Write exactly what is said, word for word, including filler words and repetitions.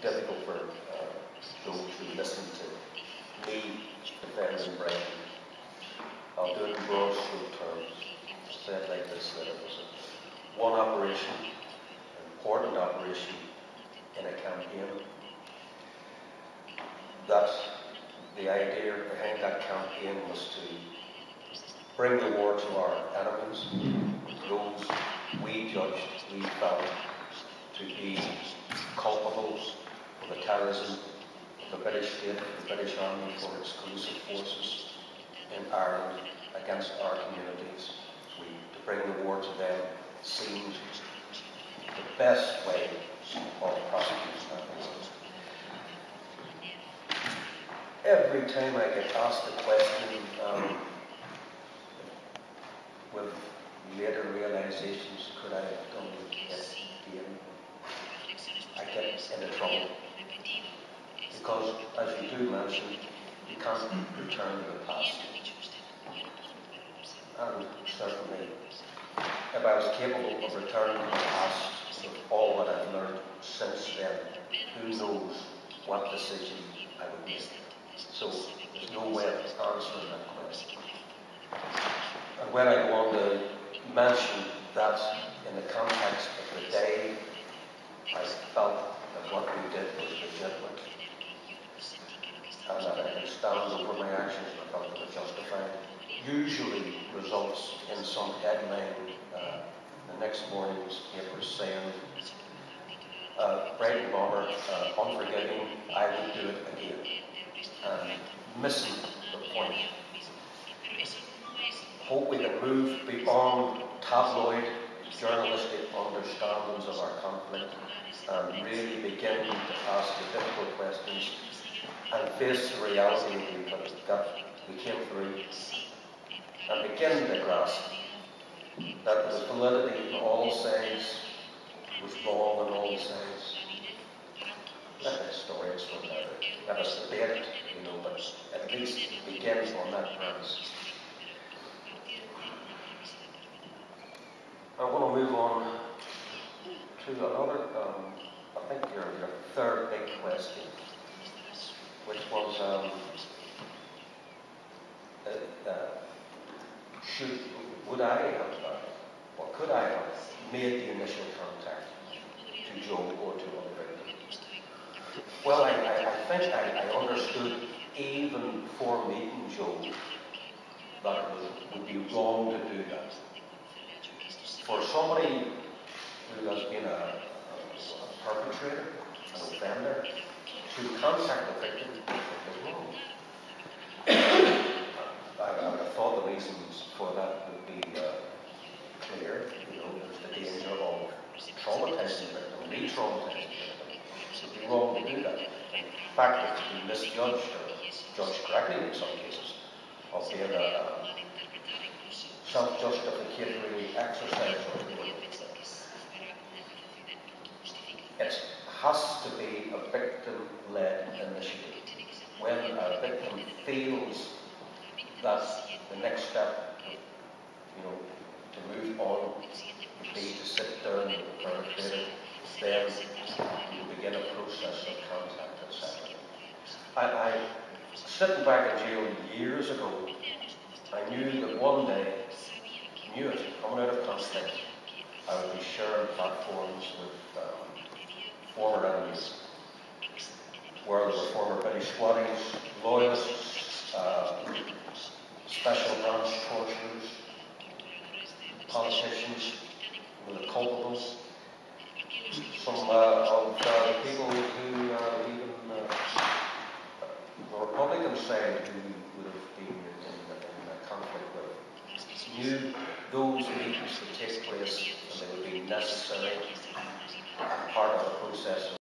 difficult for uh, those who listen to me defending Brighton. I'll do it in broad stroke terms. Say it like this, that it was a one operation, an important operation in a campaign. That the idea behind that campaign was to bring the war to our enemies, those we judged, we felt to be culpable for the terrorism of the British state, the British Army, for its collusive forces in Ireland against our communities. We, to bring the war to them seemed the best way of prosecuting that war. Every time I get asked the question, um, with later realizations, could I have done it again? I get into trouble. Because, as you do mention, you can't return to the past. And certainly, if I was capable of returning to the past with all that I've learned since then, who knows what decision I would make. So, there's no way of answering that question. And when I go on to mention that in the context of the day, I felt that what we did was legitimate, and that I can stand over my actions and I felt they were justified, usually results in some headline uh, the next morning's paper saying, uh, Brighton bomber, uh, unforgiving, I would do it again. And missing the point. Hope we can move beyond tabloid journalistic understandings of our conflict and really begin to ask the difficult questions and face the reality that we came through and begin to grasp that the validity on all sides was wrong on all sides. Let the historians from there, let us debate it, you know, but at least begin on that premise. I want to move on to another, um, I think your, your third big question, which was, um, uh, uh, should, would I have, uh, or could I have made the initial contact to Joe or to other victims? Well, I, I, I think I, I understood even before meeting Joe that it would, would be wrong to do that. For somebody who has been a, a perpetrator, an offender, to contact the victim is wrong. I, I would have thought the reasons for that would be uh, clear. You know, there's the danger of traumatizing the victim, re-traumatizing the victim. It would be wrong to do that. In fact, it's been misjudged or judged correctly in some cases of being a, a self-justificatory exercise. It has to be a victim-led initiative. When a victim feels that the next step, you know, to move on would be to sit down with the perpetrator, then you begin a process of contact, et cetera. I, I, sitting back in jail years ago, I knew that one day, knew it, coming out of conflict, I would be sharing platforms with um, former enemies, where there were former British squaddies, loyalists, uh, special branch torturers, politicians, who were the culpables, some uh, of uh, the people who uh, even uh, the Republican side who would have been in, in a conflict with, knew those meetings would take place and they would be necessary and part of the process.